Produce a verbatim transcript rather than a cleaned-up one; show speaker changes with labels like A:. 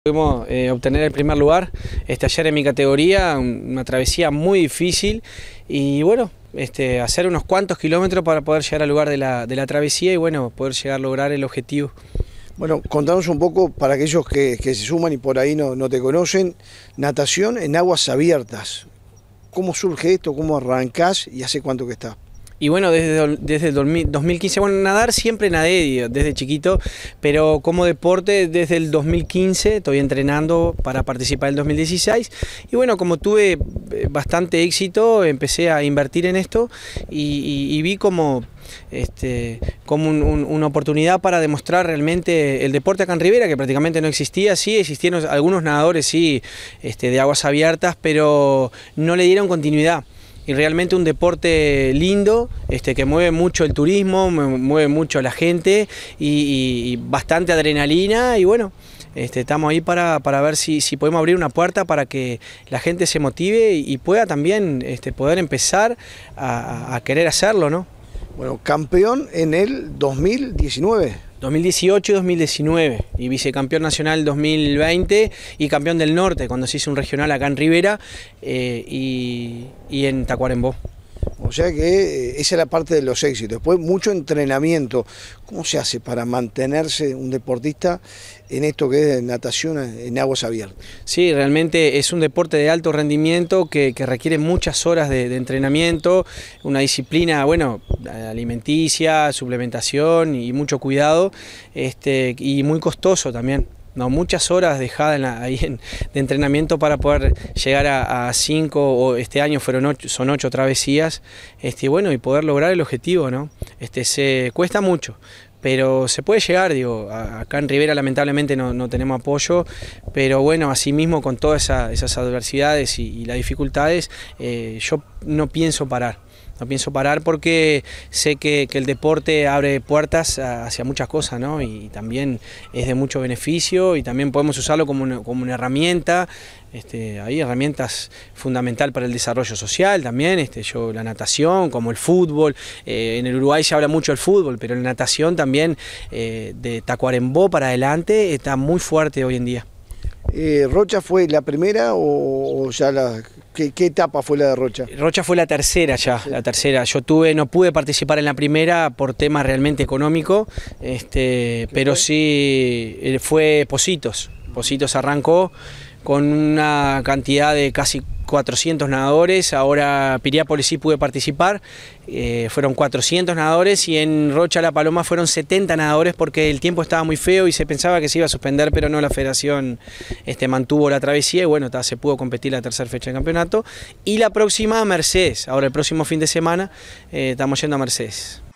A: Pudimos eh, obtener el primer lugar este, ayer en mi categoría, una travesía muy difícil y bueno, este, hacer unos cuantos kilómetros para poder llegar al lugar de la, de la travesía y bueno, poder llegar a lograr el objetivo.
B: Bueno, contanos un poco para aquellos que, que se suman y por ahí no, no te conocen, natación en aguas abiertas. ¿Cómo surge esto? ¿Cómo arrancás y hace cuánto que está?
A: Y bueno, desde, desde el dos mil quince, bueno, nadar siempre nadé desde chiquito, pero como deporte desde el dos mil quince estoy entrenando para participar en el dos mil dieciséis y bueno, como tuve bastante éxito, empecé a invertir en esto y, y, y vi como, este, como un, un, una oportunidad para demostrar realmente el deporte acá en Rivera, que prácticamente no existía. Sí, existieron algunos nadadores sí, este, de aguas abiertas, pero no le dieron continuidad. Y realmente un deporte lindo, este, que mueve mucho el turismo, mueve mucho a la gente y, y, y bastante adrenalina y bueno, este, estamos ahí para, para ver si, si podemos abrir una puerta para que la gente se motive y, y pueda también este, poder empezar a, a querer hacerlo, ¿no?
B: Bueno, campeón en el dos mil diecinueve.
A: dos mil dieciocho y dos mil diecinueve y vicecampeón nacional dos mil veinte y campeón del norte cuando se hizo un regional acá en Rivera eh, y, y en Tacuarembó.
B: O sea que esa es la parte de los éxitos. Después mucho entrenamiento. ¿Cómo se hace para mantenerse un deportista en esto que es natación en aguas abiertas?
A: Sí, realmente es un deporte de alto rendimiento que, que requiere muchas horas de, de entrenamiento, una disciplina, bueno, alimenticia, suplementación y mucho cuidado, este, y muy costoso también. No, muchas horas dejadas en la, ahí en, de entrenamiento para poder llegar a, a cinco, o este año fueron ocho, son ocho travesías, este, bueno, y poder lograr el objetivo, ¿no? Este, se cuesta mucho, pero se puede llegar, digo, a, acá en Rivera lamentablemente no, no tenemos apoyo, pero bueno, asimismo con todas esa, esas adversidades y, y las dificultades, eh, yo no pienso parar. No pienso parar porque sé que, que el deporte abre puertas hacia muchas cosas, ¿no? Y también es de mucho beneficio y también podemos usarlo como una, como una herramienta. Este, hay herramientas fundamentales para el desarrollo social también, este, yo, la natación, como el fútbol. Eh, en el Uruguay se habla mucho del fútbol, pero la natación también eh, de Tacuarembó para adelante está muy fuerte hoy en día.
B: Eh, ¿Rocha fue la primera o, o ya la... ¿Qué, ¿Qué etapa fue la de Rocha?
A: Rocha fue la tercera ya, sí. la tercera. Yo tuve, no pude participar en la primera por tema realmente económico, este, pero fue? sí fue Positos. Positos arrancó con una cantidad de casi cuatrocientos nadadores, ahora Piriápolis sí pude participar, eh, fueron cuatrocientos nadadores y en Rocha La Paloma fueron setenta nadadores porque el tiempo estaba muy feo y se pensaba que se iba a suspender, pero no, la federación este, mantuvo la travesía y bueno, ta, se pudo competir la tercera fecha del campeonato. Y la próxima a Mercedes, ahora el próximo fin de semana eh, estamos yendo a Mercedes.